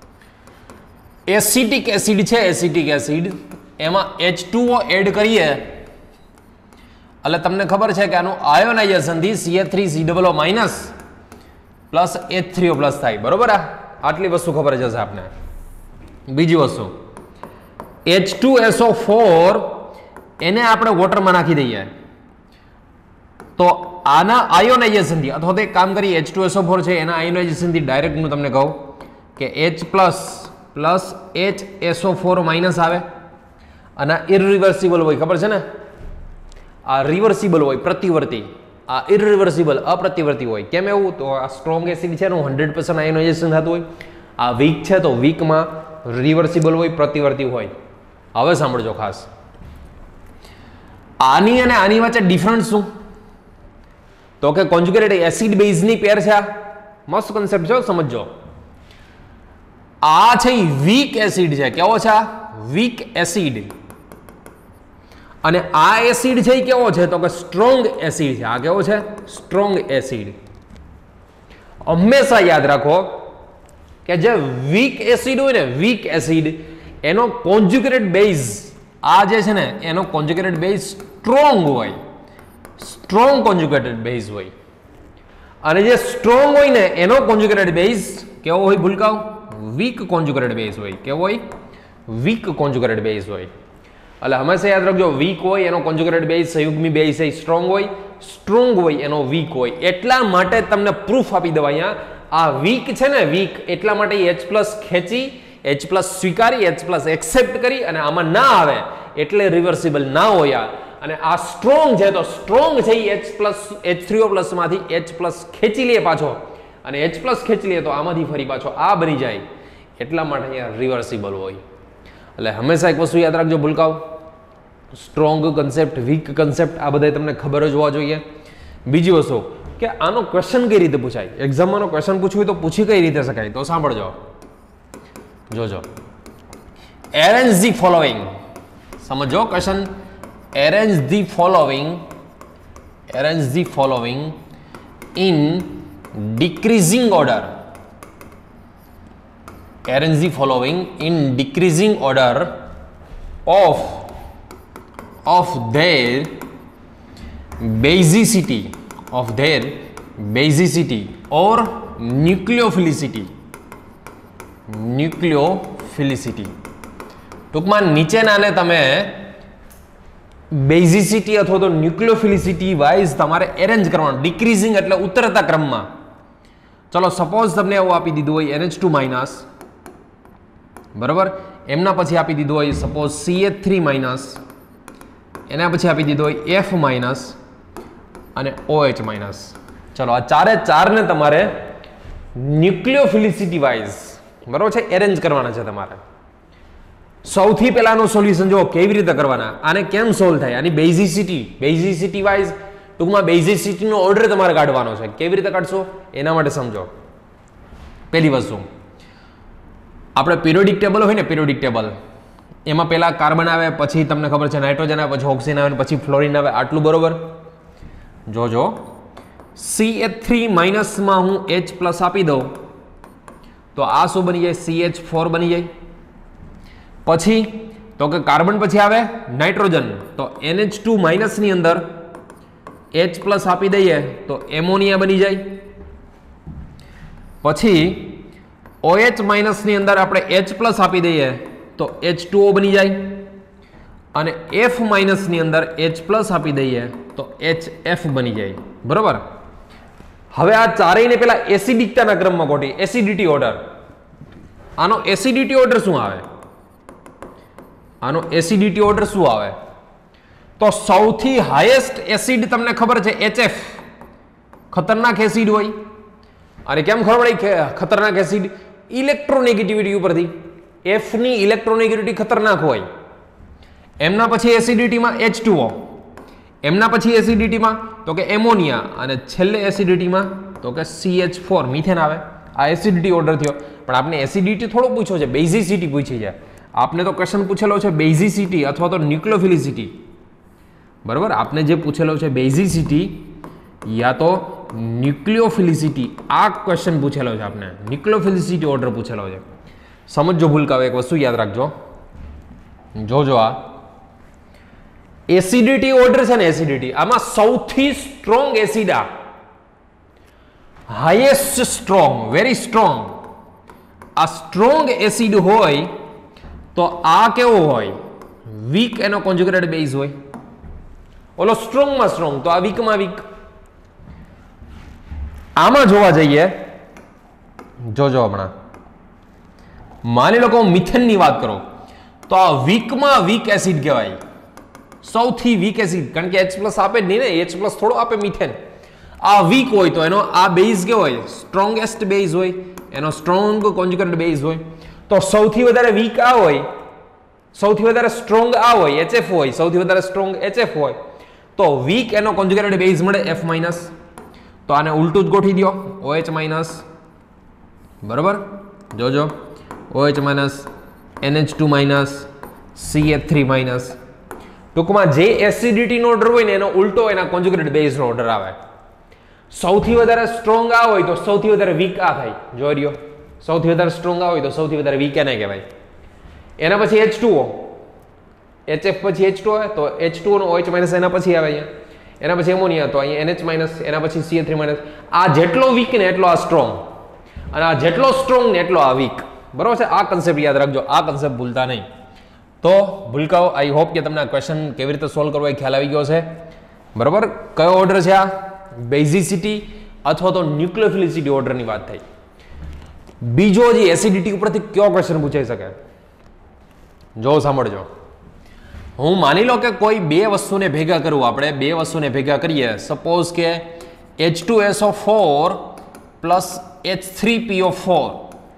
એસિટિક એસિડ છે, એસિટિક એસિડ એમાં એચ ટુ ઓ એડ કરીએ એટલે તમને ખબર છે કે આનું આયોનાઇઝેશન થી C H three C double O minus plus H three O plus થાય, બરોબર? આટલી વસ્તુ ખબર જ હશે આપને. બીજી વસ્તુ H two S O four એને આપણે વોટરમાં નાખી દઈએ તો આના આયોનાઇઝેશન થી, અથવા તો એક કામ કરીએ, H two S O four છે એના આયોનાઇઝેશન થી ડાયરેક્ટ હું તમને કહું કે H plus plus H S O four minus આવે, અને ઇરિવર્સિબલ હોય, ખબર છે ને? આ રિવર્સિબલ હોય, પ્રતિવર્તી. આ ઇરિવર્સિબલ અપ્રતિવર્તી હોય. કેમ એવું? તો આ સ્ટ્રોંગ એસિડ છે એનું હંડ્રેડ પર્સન્ટ આયોનાઇઝેશન થતું હોય. આ વીક છે તો વીકમાં રિવર્સિબલ હોય, પ્રતિવર્તી હોય. હવે સાંભળજો ખાસ, આની અને આની વચ્ચે ડિફરન્સ શું? તો કે કોન્જ્યુગેટેડ એસિડ બેઝની પેર છે. આ મસ્ત કન્સેપ્ટ છે, સમજજો. આ છે વીક એસિડ છે. કેવો છે? વીક એસિડ અને આ એસિડ છે એ કેવો છે તો કે સ્ટ્રોંગ એસિડ છે. આ કેવો છે? Strong acid. હંમેશા યાદ રાખો કે જે વીક એસિડ હોય ને, વીક એસિડ એનો કોન્જ્યુગેટેડ બેઝ આ જે છે ને એનો કોન્જ્યુગેટેડ બેઝ સ્ટ્રોંગ હોય, સ્ટ્રોંગ કોન્જ્યુગેટેડ બેઝ હોય. અને જે સ્ટ્રોંગ હોય ને એનો કોન્જ્યુગેટેડ બેઝ કેવો હોય ભૂલકાઓ? વીક કોન્જ્યુગેટેડ બેઝ હોય. કેવો હોય? વીક કોન્જ્યુગેટેડ બેઝ હોય. એટલે હંમેશા યાદ રાખજો, વીક હોય એનો કોન્જ્યુગેટેડ બેઝ સંયુગ્મી બેઝ એ સ્ટ્રોંગ હોય, સ્ટ્રોંગ હોય એનો વીક હોય. એટલા માટે તમને પ્રૂફ આપી દઉં અહીંયા, આ વીક છે ને વીક, એટલા માટે એચ પ્લસ ખેંચી, એચ પ્લસ સ્વીકારી, એચ પ્લસ એક્સેપ્ટ કરી અને આમાં ના આવે એટલે રિવર્સિબલ ના હોય. અને આ સ્ટ્રોંગ છે તો સ્ટ્રોંગ છે એ H plus H three O plus માંથી એચ પ્લસ ખેંચી લે પાછો, અને એચ પ્લસ ખેંચી લે તો આમાંથી ફરી પાછો આ બની જાય, એટલા માટે અહીંયા રિવર્સિબલ હોય. એટલે હંમેશા એક વસ્તુ યાદ રાખજો ભૂલકાઓ, સ્ટ્રોંગ કન્સેપ્ટ, વીક કન્સેપ્ટ આ બધા તમને ખબર જ હોવા જોઈએ. બીજી વસ્તુ કે આનો ક્વેશ્ચન કઈ રીતે પૂછાય, એક્ઝામમાં ક્વેશ્ચન પૂછવું હોય તો પૂછી કઈ રીતે શકાય, તો સાંભળજો, જોજો. એરેન્જ ધી ફોલોઈંગ, સમજો question. Arrange the following, arrange the following in decreasing order. Arrange the following in decreasing order of of their basicity, of their basicity or nucleophilicity. Nucleophilicity ટૂંકમાં નીચેનાને તમે બેઝિસિટી અથવા તો ન્યુક્લિયોફિલિસિટી વાઇઝ તમારે એરેન્જ કરવાનું. ડિક્રીઝિંગ એટલે ઉતરતા ક્રમમાં. ચલો સપોઝ તમને એવું આપી દીધું હોય એન એચ ટુ માઇનસ, બરાબર, એમના પછી આપી દીધું હોય suppose C H three minus, એના પછી આપી દીધું હોય એફ માઇનસ અને ઓ એચ માઇનસ. ચલો આ ચારે ચારને તમારે ન્યુક્લિયોફિલિસિટી વાઇઝ, બરાબર છે, એરેન્જ કરવાના છે તમારે. સૌથી પહેલાનું સોલ્યુશન જો કેવી રીતે કરવાના, આને કેમ સોલ્વ થાય, આની બેઝિસિટી, બેઝિસિટી વાઇઝ ટૂંકમાં બેઝિસિટીનો ઓર્ડર તમારે કાઢવાનો છે. કેવી રીતે કાઢશો એના માટે સમજો. પહેલી વસ્તુ, આપણે પિરિયોડિક ટેબલ હોય ને, પિરિયોડિક ટેબલ એમાં પહેલા કાર્બન આવે, પછી તમને ખબર છે નાઇટ્રોજન આવે, પછી ઓક્સિજન આવે, પછી ફ્લોરિન આવે, આટલું બરોબર. જોજો સી એચ થ્રી માઇનસમાં હું એચ પ્લસ આપી દઉં તો આ શું બની જાય? સી એચ ફોર બની જાય. પછી તો કે કાર્બન પછી આવે નાઇટ્રોજન, તો એન એચ ટુ માઇનસ ની અંદર એચ પ્લસ આપી દઈએ તો એમોનિયા બની જાય. પછી ઓએચ માઇનસ ની અંદર આપણે એચ પ્લસ આપી દઈએ તો એચ ટુ ઓ બની જાય. અને એફ માઇનસ ની અંદર એચ પ્લસ આપી દઈએ તો એચ એફ બની જાય. બરોબર. હવે આ ચારેયને પેલા એસિડિકતાના ક્રમમાં ગોઠવી, એસિડિટી ઓર્ડર. આનો એસિડિટી ઓર્ડર શું આવે? આનો એસિડિટી ઓર્ડર શું આવે? તો સૌથી હાઈએસ્ટ એસિડ તમને ખબર છે એચ એફ, ખતરનાક એસિડ હોય. અને કેમ ખબર પડી કે ખતરનાક એસિડ? ઇલેક્ટ્રોનેગેટિવિટી ઉપરથી. એફ ની ઇલેક્ટ્રોનેગેટિવિટી ખતરનાક હોય. એમના પછી એસિડિટીમાં એચ ટુ ઓ, એમના પછી એસિડિટીમાં તો કે એમોનિયા, અને છેલ્લે એસિડિટીમાં તો કે સી એચ ફોર મિથેન આવે. આ એસિડિટી ઓર્ડર થયો. પણ આપણે એસિડિટી થોડો પૂછ્યો છે, બેઝિસિટી પૂછી છે. આપને તો ક્વેશ્ચન પૂછેલો છે બેઝિસિટી અથવા તો ન્યુક્લિયોફિલિસિટી. બરાબર, આપને જે પૂછેલો છે બેઝિસિટી યા તો ન્યુક્લિયોફિલિસિટી, આ ક્વેશ્ચન પૂછેલો છે આપને. ન્યુક્લિયોફિલિસિટી ઓર્ડર પૂછેલો છે. સમજો ભૂલકાઓ, એક વસ્તુ યાદ રાખજો, જોજો આ એસિડિટી ઓર્ડર છે ને, એસિડિટી આમાં સૌથી સ્ટ્રોંગ એસિડ, આ હાઈએસ્ટ સ્ટ્રોંગ, વેરી સ્ટ્રોંગ. આ સ્ટ્રોંગ એસિડ હોય તો આ કેવો હોય? વીક એનો કોન્જુગેટેડ બેઝ હોય. ઓલો સ્ટ્રોંગમાં સ્ટ્રોંગ તો આ વીકમાં વીક. આમાં જોવા જઈએ, જોજો હમણાં માની લો કે હું મિથેનની વાત કરું તો આ વીકમાં વીક એસિડ કહેવાય, સૌથી વીક એસિડ. કારણ કે એચ પ્લસ આપે જ નહીં ને, એચ પ્લસ થોડો આપે મિથેન. આ વીક હોય તો એનો આ બેઝ કેવો હોય? સ્ટ્રોંગેસ્ટ બેઝ હોય, એનો સ્ટ્રોંગ કોન્જુગેટેડ બેઝ હોય. તો સૌથી વધારે વીક આ હોય, સૌથી વધારે સ્ટ્રોંગ આ હોય, એચએફ હોય, સૌથી વધારે સ્ટ્રોંગ એચએફ હોય. તો વીક એનો કોન્જુગેટેડ બેઝ મળે એફ માઇનસ. તો આને ઉલટું જ ગોઠવી દો, ઓએચ માઇનસ. બરોબર, જોજો OH minus, N H two minus, C H three minus. ટૂંકમાં જે એસિડિટી નો ઓર્ડર હોય ને એનો ઉલટો એના કોન્જ્યુગેટેડ બેઝ નો ઓર્ડર આવે. સૌથી વધારે સ્ટ્રોંગ આ હોય તો સૌથી વધારે વીક આ થાય. જોઈ રહ્યો, સૌથી વધારે સ્ટ્રોંગ આ હોય તો સૌથી વધારે વીક એને કહેવાય. એના પછી H two O, H F પછી એચ ટુ આવે તો એચ ટુ નો OH માઇનસ એના પછી આવે અહીંયા. એના પછી એમોનિયા તો અહીંયા એનએચ માઇનસ, એના પછી સી એચ થ્રી માઇનસ. આ જેટલો વીક ને એટલો આ સ્ટ્રોંગ, અને આ જેટલો સ્ટ્રોંગ ને એટલો આ વીક. બરોબર છે? આ કન્સેપ્ટ યાદ રાખજો, આ કન્સેપ્ટ ભૂલતા નહીં. તો ભૂલકાઓ, આઈ હોપ કે તમને આ ક્વેશ્ચન કેવી રીતે સોલ્વ કરવો એ ખ્યાલ આવી ગયો છે. બરોબર? કયો ઓર્ડર છે આ? બેઝિસિટી અથવા તો ન્યુક્લિયોફિલિસિટી ઓર્ડરની વાત થઈ. બીજો જે એસિડિટી ઉપરથી કયો ક્વેશ્ચન પૂછાઈ શકે? જો સાંભળજો. હું માની લો કે કોઈ બે વસ્તુને ભેગા કરવું, આપણે બે વસ્તુને ભેગા કરીએ. સપોઝ કે H two S O four plus H three P O four,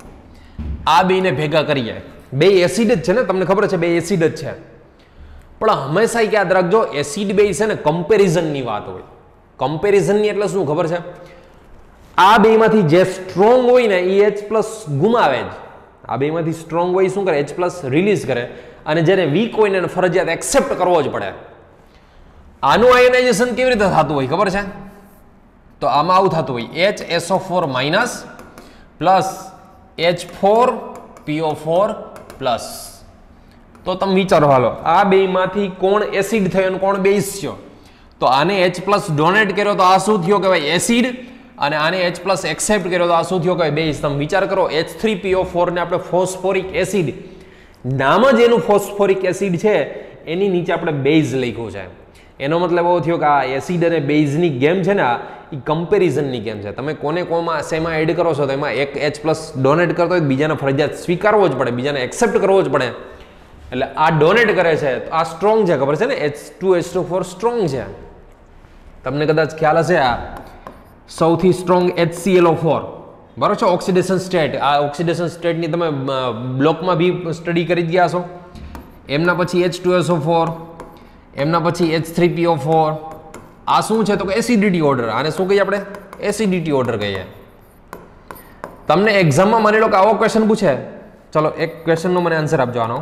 આ બેને ભેગા કરીએ. બે એસિડ જ છે ને, તમને ખબર છે બે એસિડ જ છે. પણ હંમેશા યાદ રાખજો, એસિડ બેઝ છે ને કમ્પેરિઝનની વાત હોય. કમ્પેરિઝનની એટલે શું ખબર છે? આ બેમાંથી જે સ્ટ્રોંગ હોય ને એ એચ પ્લસ ગુમાવે જ. આ બેમાંથી સ્ટ્રોંગ હોય શું કરે? એચ પ્લસ રિલીઝ કરે. અને જેને વીક હોય ને એને ફરજિયાત એક્સેપ્ટ કરવો જ પડે. આનું આયોનાઇઝેશન કેવી રીતે થતું હોય ખબર છે? તો આમાં આવું થતું હોય, H S O four minus plus H four P O four plus. તો તમે વિચારો, હાલો આ બેમાંથી કોણ એસિડ થયો અને કોણ બેઝ થયો? તો આને H પ્લસ ડોનેટ કર્યો તો આ શું થયો કહેવાય? એસિડ. અને આને H પ્લસ એક્સેપ્ટ કર્યો તો આ શું થયો કહેવાય? બેઝ. તમે વિચાર કરો, H three P O four ને આપણે ફોસ્ફોરિક એસિડ, નામ જ એનું ફોસ્ફોરિક એસિડ છે, એની નીચે આપણે બેઝ લખ્યું છે. એનો મતલબ એવો થયો કે આ એસિડ અને બેઝની ગેમ છે ને, એ કમ્પેરિઝનની ગેમ છે. તમે કોને કોમાં શેમાં એડ કરો છો તો એમાં એક H પ્લસ ડોનેટ કરતો હોય, બીજાને ફરજિયાત સ્વીકારવો જ પડે, બીજાને એક્સેપ્ટ કરવો જ પડે. એટલે આ ડોનેટ કરે છે તો આ સ્ટ્રોંગ છે, ખબર છે ને? H two H two four strong છે. તમને કદાચ ખ્યાલ હશે, આ સૌથી strong H C L O four, બરોબર છે? Oxidation state. આ ઓક્સિડેશન સ્ટેટની તમે બ્લોકમાં બી સ્ટડી કરી ગયા છો. એમના પછી H two S O four, એમના પછી H three P O four. આ શું છે? તો કે એસિડિટી ઓર્ડર. આને શું કહીએ આપણે? એસિડિટી ઓર્ડર કહીએ. તમને એક્ઝામમાં માની લો કે આવો ક્વેશ્ચન પૂછે, ચલો એક ક્વેશ્ચનનો મને આન્સર આપજો આનો.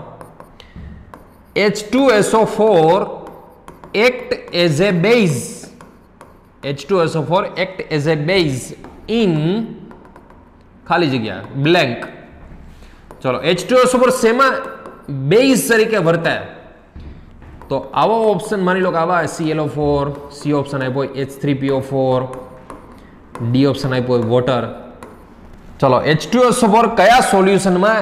H two S O four act as a base, H two S O four act as a base in ખાલી જગ્યા બ્લેન્ક. ચલો H two S O four શેમાં બેઝ તરીકે વર્તે? તો આવો ઓપ્શન માની લો કે આવા C L O four, C option આપ્યો હોય, H three P O four, D option આપ્યો હોય વોટર. ચલો H two S O four કયા સોલ્યુશનમાં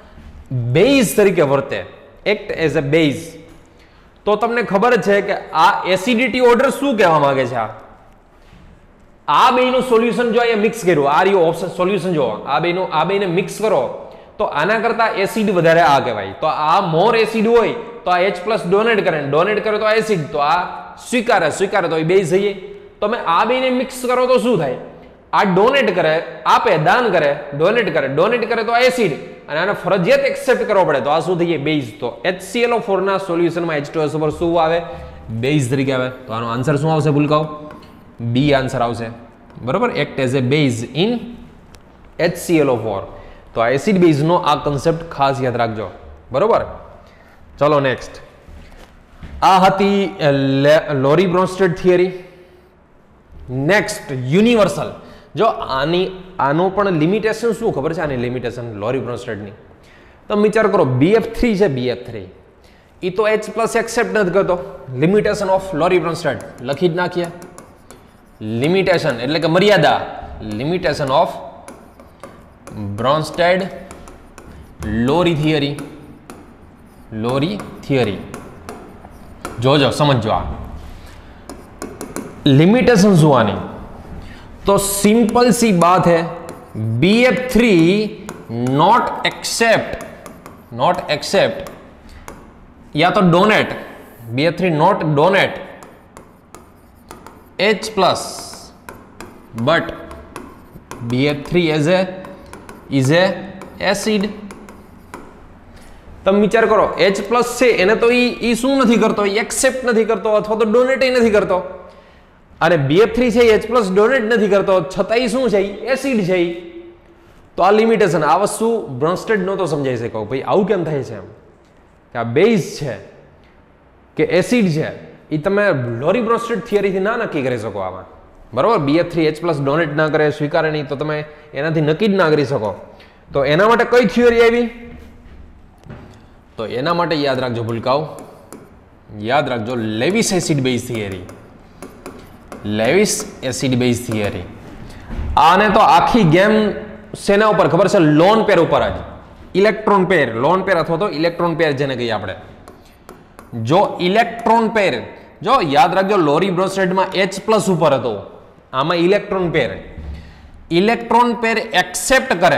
બેઝ તરીકે વર્તે? Act as a base. તો તમને ખબર છે કે આ એસિડિટી ઓર્ડર શું કહેવા માંગે છે? આ આ બેનું સોલ્યુશન જો અહીંયા મિક્સ કર્યું, આ રહ્યો ઓપ્શન સોલ્યુશન જો, આ બેનું આ બેને મિક્સ કરો તો આના કરતા એસિડ વધારે આ કહેવાય. તો આ મોર એસિડ હોય તો આ H પ્લસ ડોનેટ કરે, ડોનેટ કરે તો આ એસિડ, તો આ સ્વીકારે, સ્વીકારે તો એ બેઝ થઈએ. તમે આ બેને મિક્સ કરો તો શું થાય? આ ડોનેટ કરે, આપે, દાન કરે, ડોનેટ કરે, ડોનેટ કરે તો આ એસિડ, અને આને ફરજિયાત એક્સેપ્ટ કરવો પડે તો આ શું થઈ? બેઝ. તો H C L O four ના સોલ્યુશનમાં H two S O four શું આવે? બેઝ તરીકે આવે. તો આનો આન્સર શું આવશે ભૂલકાઓ? બી આન્સર આવશે. બરોબર? Act as a base in H C L O four. તો આ એસિડ બેઝનો આ કન્સેપ્ટ ખાસ યાદ રાખજો. બરોબર? ચલો નેક્સ્ટ. આ હતી Lowry Bronsted theory. Next universal. જો આની આનો પણ લિમિટેશન શું ખબર છે? આની લિમિટેશન લોરી બ્રોન્સ્ટેડની તમે વિચાર કરો, બી એફ થ્રી છે, બી એફ થ્રી એ તો H પ્લસ એક્સેપ્ટ નથી કરતો. લિમિટેશન ઓફ લોરી બ્રોન્સ્ટેડ લખી જ નાખીએ. લિમિટેશન એટલે કે મર્યાદા, limitation of Bronsted Lowry theory. Lowry theory જોજો, સમજો. આ लिमिटेशन શું આની? तो सिंपल सी बात है, B F three not accept not accept या तो donate, B F three not donate H plus but B F three as a is a acid. તમે વિચાર કરો, H પ્લસ છે એને તો ઈ શું નથી કરતો, એક્સેપ્ટ નથી કરતો અથવા તો ડોનેટ નથી કરતો, અને બી એફ થ્રી છે H પ્લસ ડોનેટ નથી કરતો, છતાં શું છે, એસિડ છે. તો આ લિમિટેશન, આ વસ્તુ બ્રોન્સ્ટેડ નહોતો સમજાઈ શક્યો ભાઈ આવું કેમ થાય છે એમ. કે આ બેઝ છે કે એસિડ છે એ તમે લોરી બ્રોન્સ્ટેડ થિયરીથી ના નક્કી કરી શકો આમાં, બરાબર. B F three H plus donate ના કરે, સ્વીકારે નહીં, તો તમે એનાથી નક્કી જ ના કરી શકો. તો એના માટે કઈ થિયરી આવી? તો એના માટે યાદ રાખજો ભૂલકાઓ, યાદ રાખજો Lewis acid base theory. Lewis acid base theory. આને તો આખી ગેમ શેના ઉપર ખબર છે? લોન પેર ઉપર જ. ઇલેક્ટ્રોન પેર, લોન પેર અથવા તો ઇલેક્ટ્રોન પેર જેને કહીએ આપણે. જો ઇલેક્ટ્રોન પેર, જો યાદ રાખજો લોરી બ્રોન્સ્ટેડમાં એચ પ્લસ ઉપર હતો, આમાં electron pair. Electron pair accept કરે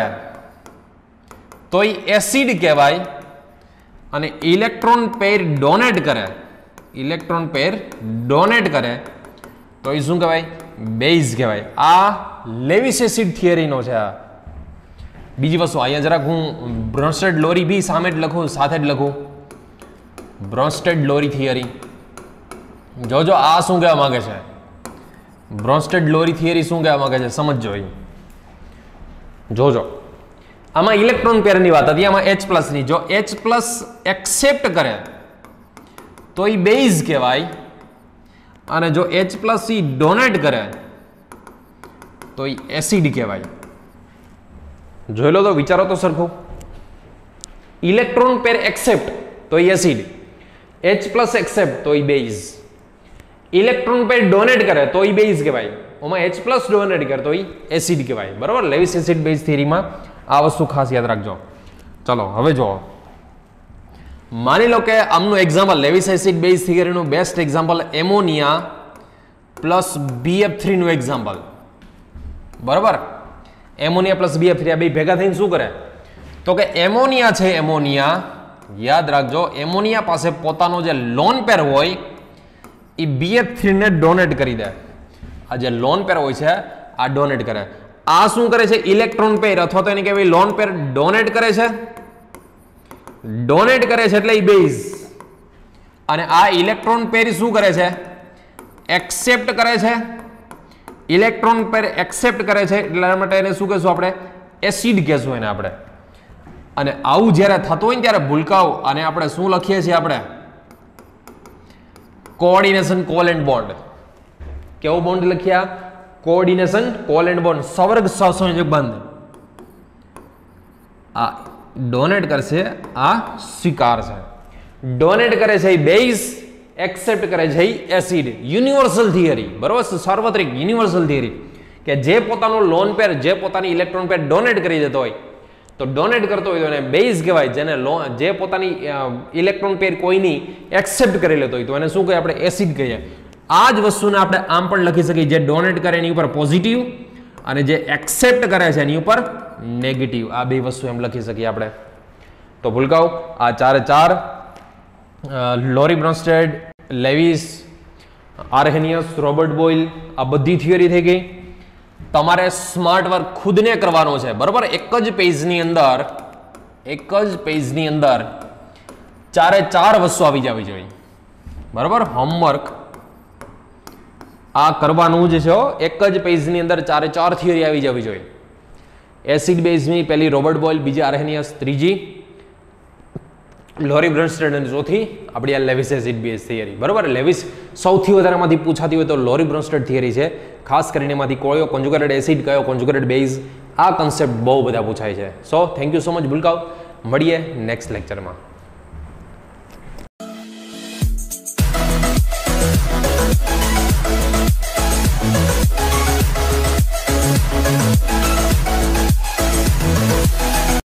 તો એ એસિડ કહેવાય, અને ઇલેક્ટ્રોન પેર ડોનેટ કરે, ઇલેક્ટ્રોન પેર ડોનેટ કરે તો એ શું કહેવાય? બેઝ કહેવાય. આ લેવિસ એસિડ થિયરીનો છે. આ બીજી વસ્તુ અહીંયા જરાક હું બ્રોન્સ્ટેડ લોરી બી સામે જ લખું, સાથે જ લખું બ્રોન્સ્ટેડ લોરી થિયરી. જોજો આ શું કહેવા માંગે છે, બ્રોન્સ્ટેડ લોરી થિયરી શું કહેવા માંગે છે સમજજો. અહીં જોજો, આમાં ઇલેક્ટ્રોન પેરની વાત હતી, આમાં એચ પ્લસ ની. જો એચ પ્લસ એક્સેપ્ટ કરે તો એ બેઝ કહેવાય, અને જો એચ પ્લસ ઈ ડોનેટ કરે તો એ એસિડ કહેવાય. જોઈ લો તો, વિચારો તો સરખું. ઇલેક્ટ્રોન પેર એક્સેપ્ટ તો એ એસિડ, એચ પ્લસ એક્સેપ્ટ તો એ બેઝ, ઇલેક્ટ્રોન પેર ડોનેટ કરે તો એ બેઝ કહેવાય, ઓમાં એચ પ્લસ ડોનેટ કરે તો એ એસિડ કહેવાય, બરાબર. લેવિસ એસિડ બેઝ થિયરીમાં આ વસ્તુ ખાસ યાદ રાખજો. ચલો હવે જો, માની લો કે આમનું એક્ઝામ્પલ, લેવિસ એસિડ બેઝ થિયરીનું best example ammonia plus B F three નું એક્ઝામ્પલ, બરાબર. Ammonia plus B F three આ બે ભેગા થઈને શું કરે? તો કે એમોનિયા છે, એમોનિયા યાદ રાખજો, એમોનિયા પાસે પોતાનો જે લોન પેર હોય એ બી એફ થ્રી ને ડોનેટ કરી દે. આ જે લોન પેર હોય છે આ ડોનેટ કરે. આ શું કરે છે? ઇલેક્ટ્રોન પેર અથવા તો એને કહેવાય લોન પેર ડોનેટ કરે છે, ડોનેટ કરે છે એટલે એ બેઝ. અને આ ઇલેક્ટ્રોન પેર શું કરે છે? એક્સેપ્ટ કરે છે. ઇલેક્ટ્રોન પેર એક્સેપ્ટ કરે છે એટલા માટે એને શું કહેશું આપણે? એસિડ કહેશું એને આપણે. અને આવું જ્યારે થતું હોય ને ત્યારે ભૂલકાઓ અને આપણે શું લખીએ છીએ? આપણે કોઓર્ડિનેશન કોવેલેન્ટ બોન્ડ. કેવો બોન્ડ લખ્યા? કોઓર્ડિનેશન કોવેલેન્ટ બોન્ડ, સવર્ગ સહસંયોજક બંધ. આ ડોનેટ કરશે, આ સ્વીકાર છે. ડોનેટ કરે છે એ બેઝ, એક્સેપ્ટ કરે છે એ એસિડ. યુનિવર્સલ થિયરી, બરોબર, સાર્વત્રિક યુનિવર્સલ થિયરી કે જે પોતાનો લોન પેર, જે પોતાની ઇલેક્ટ્રોન પેર ડોનેટ કરી દેતો હોય તો ડોનેટ કરતો હોય તો એને બેઝ કહેવાય. જેને જે પોતાની ઇલેક્ટ્રોન પેર કોઈની એક્સેપ્ટ કરી લેતો હોય તો એને શું કહીએ? આપણે એસિડ કહીએ. આ જ વસ્તુને આપણે આમ પણ લખી શકીએ, જે ડોનેટ કરે એની ઉપર પોઝિટિવ અને જે એક્સેપ્ટ કરે છે એની ઉપર નેગેટિવ. આ બે વસ્તુ એમ લખી શકીએ આપણે. તો ભૂલકાઓ આ ચારે ચાર લોરી બ્રોન્સ્ટેડ, લેવિસ, આર્હેનિયસ, રોબર્ટ બોyle આ બધી થિયરી થઈ ગઈ. તમારે સ્માર્ટ વર્ક ખુદને કરવાનો છે, બરોબર. એક જ પેજની અંદર, એક જ પેજની અંદર ચારે ચાર વસ્તુ આવી જવી જોઈએ, બરોબર. હોમવર્ક આ કરવાનું જ છે. એક જ પેજની અંદર ચારે ચાર થિયરી આવી જવી જોઈએ. એસિડ બેઝની પહેલી રોબર્ટ બોyle, બીજી આર્હેનિયસ, ત્રીજી લોરી બ્રોન્સ્ટેડ અને ચોથી આપણી આ લેવિસ એસિડ બેઝ થિયરી, બરોબર. લેવિસ સૌથી વધારેમાંથી પૂછાતી હોય તો લોરી બ્રોન્સ્ટેડ થિયરી છે. ખાસ કરીને એમાંથી કયો કોન્જુગેટેડ એસિડ, કયો કોન્જુગેટેડ બેઝ, આ કન્સેપ્ટ બહુ બધા પૂછાય છે. So thank you so much ભૂલકાઓ. મળીએ નેક્સ્ટ લેક્ચરમાં.